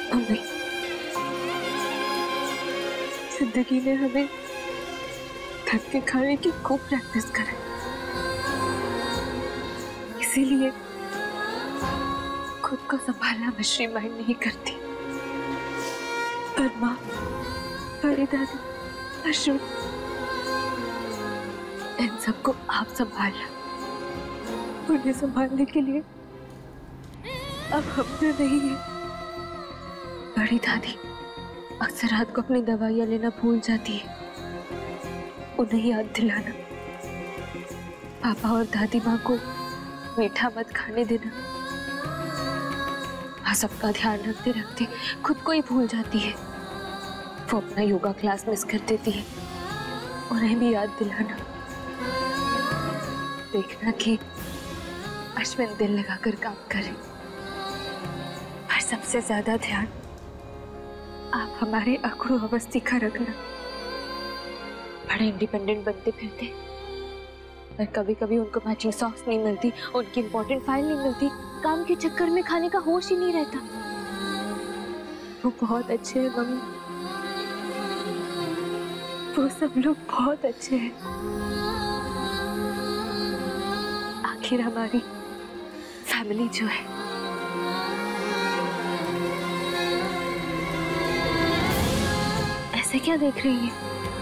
Mummy, जिंदगी ने हमें थक के खाने की खूब प्रैक्टिस कराई, इसीलिए खुद को संभालना मिश्री माइंड नहीं करती। पर माँ, बड़ी दादी, अशोक, इन सबको आप संभालना। उन्हें संभालने के लिए अब हम तो नहीं है। बड़ी दादी अक्सर रात को अपनी दवाइयां लेना भूल जाती है, उन्हें याद दिलाना। पापा और दादी माँ को मीठा मत खाने देना। माँ सबका ध्यान रखते रखते खुद को ही भूल जाती है। वो अपना योगा क्लास मिस कर देती है, उन्हें भी याद दिलाना। देखना कि अश्विन दिल लगाकर काम करे। पर सबसे ज्यादा ध्यान आप हमारे अखड़ू अवस्थी का रखना। बड़े इंडिपेंडेंट बनते फिरते, पर कभी कभी उनको मैचिंग सॉक्स नहीं मिलती, उनकी इंपॉर्टेंट फाइल नहीं मिलती, काम के चक्कर में खाने का होश ही नहीं रहता। वो बहुत अच्छे हैं मम्मी, वो सब लोग बहुत अच्छे हैं। आखिर हमारी फैमिली जो है। ऐसे क्या देख रही है?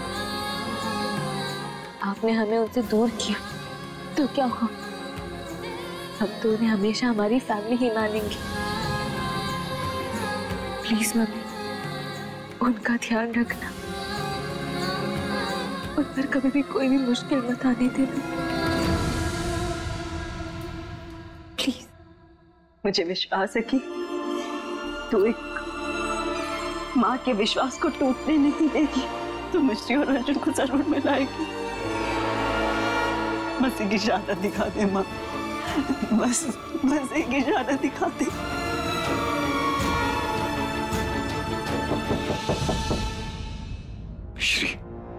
आपने हमें उनसे दूर किया तो क्या हुआ? हम तो उन्हें हमेशा हमारी फैमिली ही मानेंगे। प्लीज मम्मी, उनका ध्यान रखना। उन पर कभी भी कोई भी मुश्किल मत आने देना। प्लीज। मुझे विश्वास है कि तू एक माँ के विश्वास को टूटने नहीं देगी। तू मिश्री और अर्जुन को जरूर मिलाएगी। बस एक इशारा दिखा दे माँ, बस एक इशारा दिखा दे। मिश्री,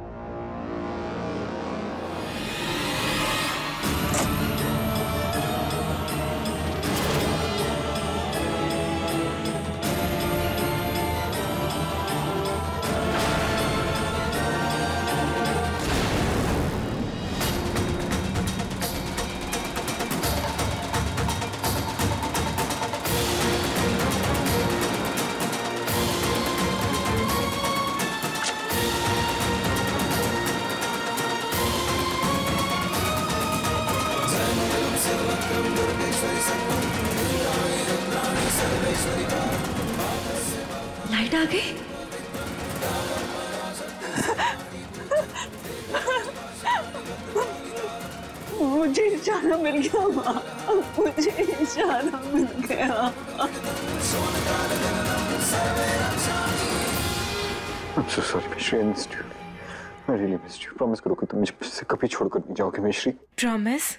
लाइट आ गई। मुझे इशारा मिल गया माँ, मुझे इशारा मिल गया। I'm so sorry, मिश्री, I missed you. I really missed you. Promise करो कि तुम मुझे कभी छोड़कर नहीं जाओगे मिश्री। प्रॉमिस।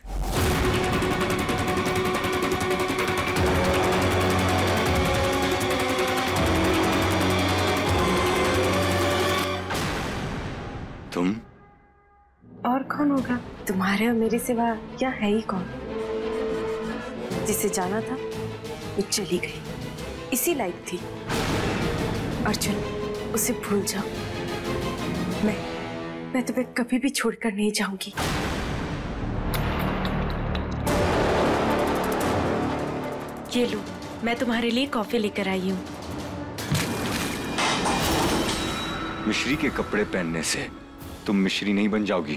तुम? और कौन होगा? तुम्हारे और मेरे सिवा क्या है ही कौन? जिसे जाना था वो चली गई, इसी लायक थी। अर्जुन, उसे भूल जाओ। मैं तुम्हें कभी भी छोड़कर नहीं जाऊंगी। ये लो, मैं तुम्हारे लिए कॉफी लेकर आई हूँ। मिश्री के कपड़े पहनने से तुम मिश्री नहीं बन जाओगी।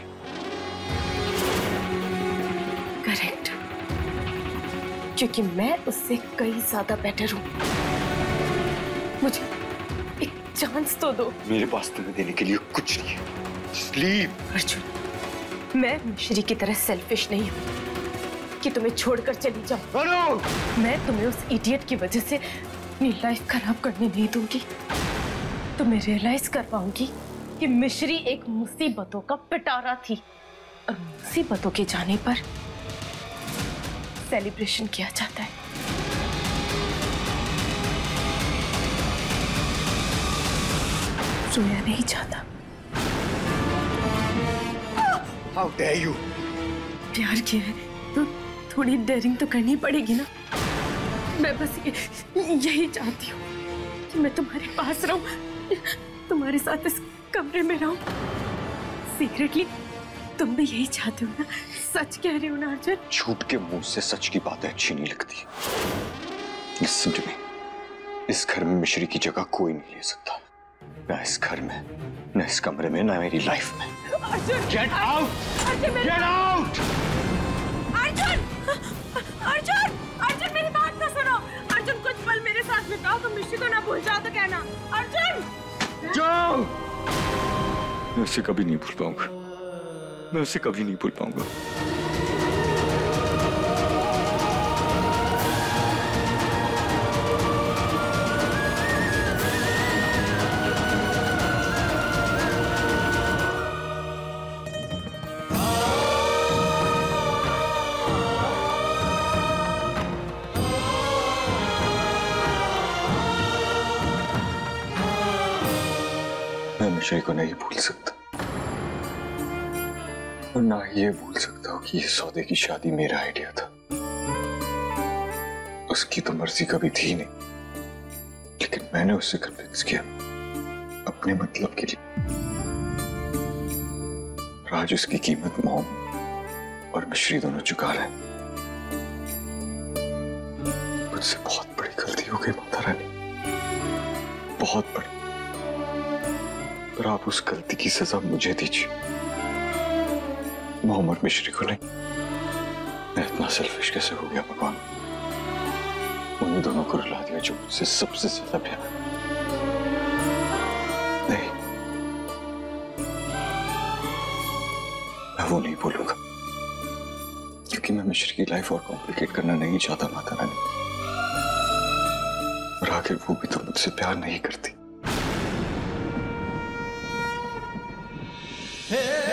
करेक्ट, क्योंकि मैं उससे कई ज्यादा बेटर हूँ। मुझे एक चांस तो दो। मेरे पास तुम्हें देने के लिए कुछ नहीं है। स्लीप। अर्जुन, मैं मिश्री की तरह सेल्फिश नहीं हूँ कि तुम्हें छोड़कर चली जाऊं। मैं तुम्हें उस इडियट की वजह से अपनी लाइफ खराब करने नहीं दूंगी। तुम्हें रियलाइज कर पाऊंगी कि मिश्री एक मुसीबतों का पिटारा थी, और मुसीबतों के जाने पर सेलिब्रेशन किया जाता है। रोया नहीं जाता। How dare you? प्यार किया है तो थोड़ी डेयरिंग तो करनी पड़ेगी ना। मैं बस यही चाहती हूँ कि मैं तुम्हारे पास रहूं, तुम्हारे साथ इस कमरे में रहूं। सीक्रेटली तुम भी यही चाहते हो ना? सच कह रही हो ना अर्जुन? झूठ के मुंह से सच की बातें अच्छी नहीं लगती। Listen to me. इस घर में मिश्री की जगह कोई नहीं ले सकता, ना इस घर में, ना इस कमरे में, ना मेरी लाइफ में। Arjun! Get out! Get out! Arjun! Arjun! Arjun मेरी बात तो सुनो। अर्जुन कुछ पल मेरे साथ बिताओ, तुम मिश्री को ना भूल जाओ तो कहना। अर्जुन! जाओ! मैं उसे कभी नहीं भूल पाऊंगा, मैं उसे कभी नहीं भूल पाऊंगा। मैं मिश्री को नहीं भूल सकता, और ना ये भूल सकता हूँ कि ये सौदे की शादी मेरा आइडिया था। उसकी तो मर्जी कभी थी नहीं, लेकिन मैंने उसे कन्विंस किया अपने मतलब के लिए। और आज उसकी कीमत मॉम और मिश्री दोनों चुका रहे हैं। मुझसे बहुत बड़ी गलती हो गई माता रानी, बहुत बड़ी। पर आप उस गलती की सजा मुझे दीजिए, मोहम्मद मिश्री को नहीं। मैं इतना सेल्फिश कैसे हो गया भगवान? उन दोनों को रुला दिया जो मुझसे सबसे ज्यादा प्यार। नहीं, मैं वो नहीं बोलूंगा, क्योंकि मैं मिश्री की लाइफ और कॉम्प्लिकेट करना नहीं चाहता माता रानी। और आखिर वो भी तो मुझसे प्यार नहीं करती।